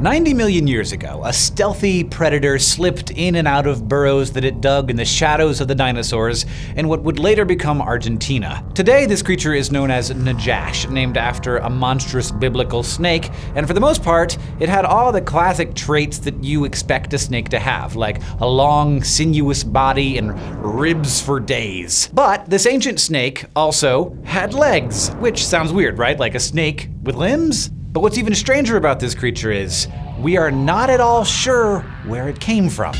90 million years ago, a stealthy predator slipped in and out of burrows that it dug in the shadows of the dinosaurs in what would later become Argentina. Today, this creature is known as Najash, named after a monstrous biblical snake, and for the most part, it had all the classic traits that you expect a snake to have, like a long, sinuous body and ribs for days. But this ancient snake also had legs, which sounds weird, right? Like a snake with limbs? But what's even stranger about this creature is, we are not at all sure where it came from.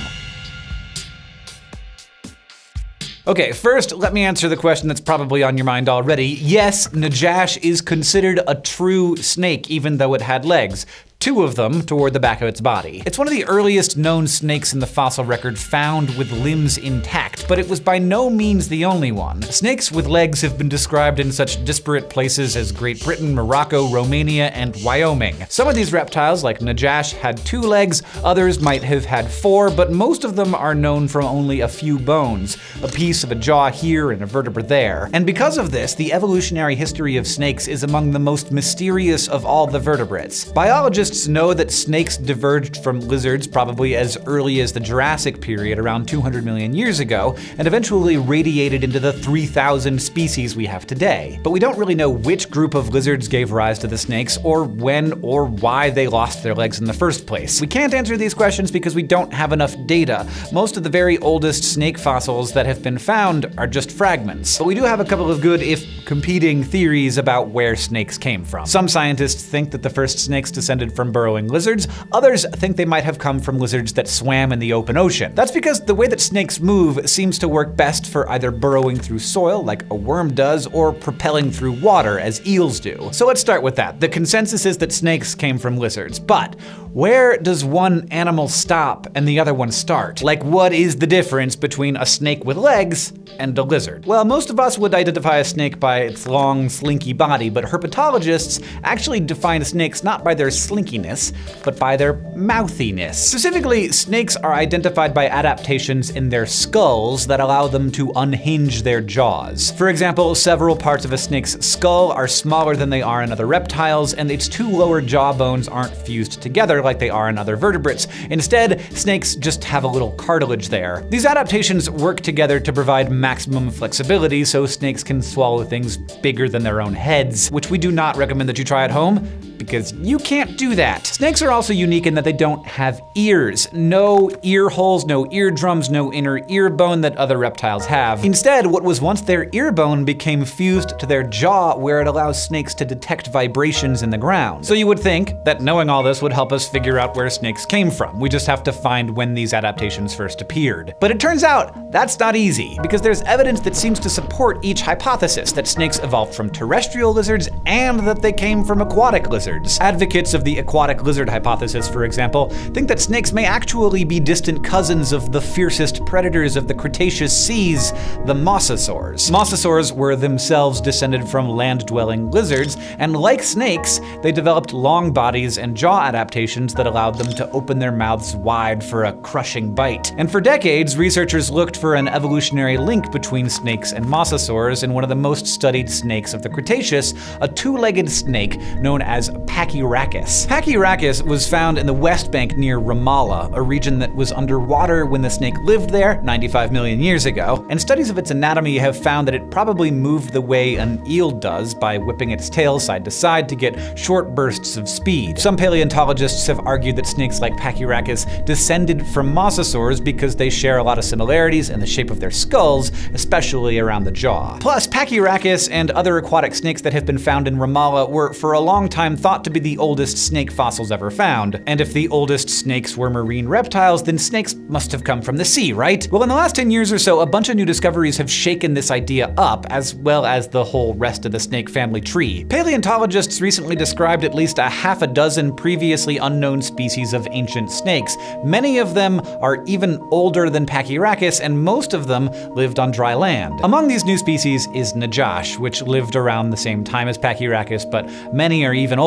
Okay, first, let me answer the question that's probably on your mind already. Yes, Najash is considered a true snake, even though it had legs. 2 of them toward the back of its body. It's one of the earliest known snakes in the fossil record found with limbs intact, but it was by no means the only one. Snakes with legs have been described in such disparate places as Great Britain, Morocco, Romania, and Wyoming. Some of these reptiles, like Najash, had 2 legs, others might have had 4, but most of them are known from only a few bones, a piece of a jaw here and a vertebra there. And because of this, the evolutionary history of snakes is among the most mysterious of all the vertebrates. Biologists know that snakes diverged from lizards probably as early as the Jurassic period around 200 million years ago, and eventually radiated into the 3,000 species we have today. But we don't really know which group of lizards gave rise to the snakes, or when or why they lost their legs in the first place. We can't answer these questions because we don't have enough data. Most of the very oldest snake fossils that have been found are just fragments. But we do have a couple of good, if competing, theories about where snakes came from. Some scientists think that the first snakes descended from burrowing lizards, others think they might have come from lizards that swam in the open ocean. That's because the way that snakes move seems to work best for either burrowing through soil, like a worm does, or propelling through water, as eels do. So let's start with that. The consensus is that snakes came from lizards, but where does one animal stop and the other one start? Like, what is the difference between a snake with legs and a lizard? Well, most of us would identify a snake by its long, slinky body, but herpetologists actually define snakes not by their slinkiness, but by their mouthiness. Specifically, snakes are identified by adaptations in their skulls that allow them to unhinge their jaws. For example, several parts of a snake's skull are smaller than they are in other reptiles, and its 2 lower jaw bones aren't fused together like they are in other vertebrates. Instead, snakes just have a little cartilage there. These adaptations work together to provide maximum flexibility so snakes can swallow things bigger than their own heads, which we do not recommend that you try at home, because you can't do that. Snakes are also unique in that they don't have ears. No ear holes, no eardrums, no inner ear bone that other reptiles have. Instead, what was once their ear bone became fused to their jaw, where it allows snakes to detect vibrations in the ground. So you would think that knowing all this would help us figure out where snakes came from. We just have to find when these adaptations first appeared. But it turns out that's not easy, because there's evidence that seems to support each hypothesis, that snakes evolved from terrestrial lizards and that they came from aquatic lizards. Advocates of the aquatic lizard hypothesis, for example, think that snakes may actually be distant cousins of the fiercest predators of the Cretaceous seas, the mosasaurs. Mosasaurs were themselves descended from land-dwelling lizards, and like snakes, they developed long bodies and jaw adaptations that allowed them to open their mouths wide for a crushing bite. And for decades, researchers looked for an evolutionary link between snakes and mosasaurs in one of the most studied snakes of the Cretaceous, a 2-legged snake known as Pachyrhachis. Pachyrhachis was found in the West Bank near Ramallah, a region that was underwater when the snake lived there 95 million years ago, and studies of its anatomy have found that it probably moved the way an eel does, by whipping its tail side to side to get short bursts of speed. Some paleontologists have argued that snakes like Pachyrhachis descended from mosasaurs because they share a lot of similarities in the shape of their skulls, especially around the jaw. Plus, Pachyrhachis and other aquatic snakes that have been found in Ramallah were for a long time thought to be the oldest snake fossils ever found. And if the oldest snakes were marine reptiles, then snakes must have come from the sea, right? Well, in the last 10 years or so, a bunch of new discoveries have shaken this idea up, as well as the whole rest of the snake family tree. Paleontologists recently described at least a half a dozen previously unknown species of ancient snakes. Many of them are even older than Pachyrhachis, and most of them lived on dry land. Among these new species is Najash, which lived around the same time as Pachyrhachis, but many are even older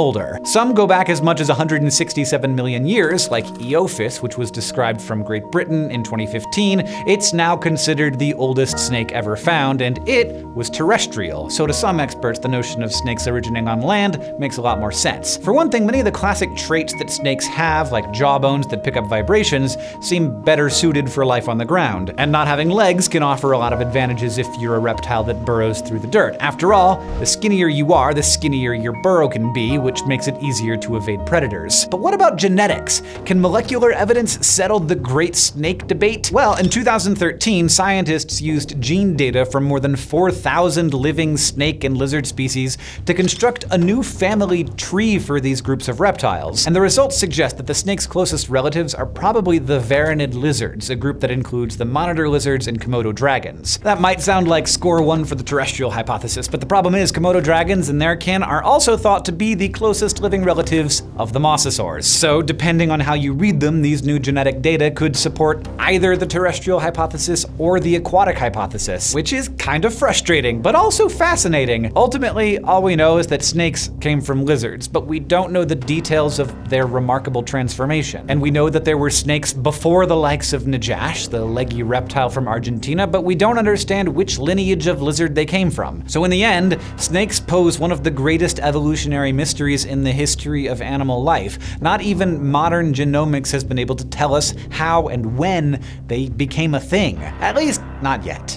older. Some go back as much as 167 million years, like Eophis, which was described from Great Britain in 2015. It's now considered the oldest snake ever found, and it was terrestrial. So to some experts, the notion of snakes originating on land makes a lot more sense. For one thing, many of the classic traits that snakes have, like jawbones that pick up vibrations, seem better suited for life on the ground. And not having legs can offer a lot of advantages if you're a reptile that burrows through the dirt. After all, the skinnier you are, the skinnier your burrow can be, which makes it easier to evade predators. But what about genetics? Can molecular evidence settle the great snake debate? Well, in 2013, scientists used gene data from more than 4,000 living snake and lizard species to construct a new family tree for these groups of reptiles. And the results suggest that the snake's closest relatives are probably the varanid lizards, a group that includes the monitor lizards and Komodo dragons. That might sound like score one for the terrestrial hypothesis, but the problem is Komodo dragons and their kin are also thought to be the closest living relatives of the mosasaurs. So depending on how you read them, these new genetic data could support either the terrestrial hypothesis or the aquatic hypothesis, which is kind of frustrating, but also fascinating. Ultimately, all we know is that snakes came from lizards, but we don't know the details of their remarkable transformation. And we know that there were snakes before the likes of Najash, the leggy reptile from Argentina, but we don't understand which lineage of lizard they came from. So in the end, snakes pose one of the greatest evolutionary mysteries in the history of animal life. Not even modern genomics has been able to tell us how and when they became a thing. At least, not yet.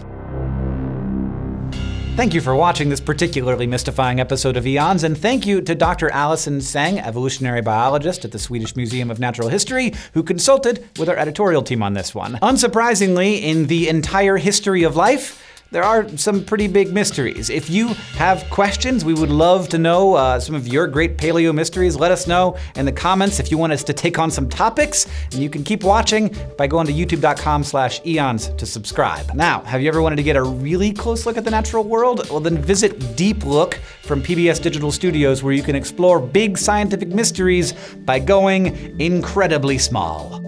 Thank you for watching this particularly mystifying episode of Eons, and thank you to Dr. Alison Seng, evolutionary biologist at the Swedish Museum of Natural History, who consulted with our editorial team on this one. Unsurprisingly, in the entire history of life, there are some pretty big mysteries. If you have questions, we would love to know some of your great paleo mysteries. Let us know in the comments if you want us to take on some topics, and you can keep watching by going to youtube.com/eons to subscribe. Now, have you ever wanted to get a really close look at the natural world? Well, then visit Deep Look from PBS Digital Studios, where you can explore big scientific mysteries by going incredibly small.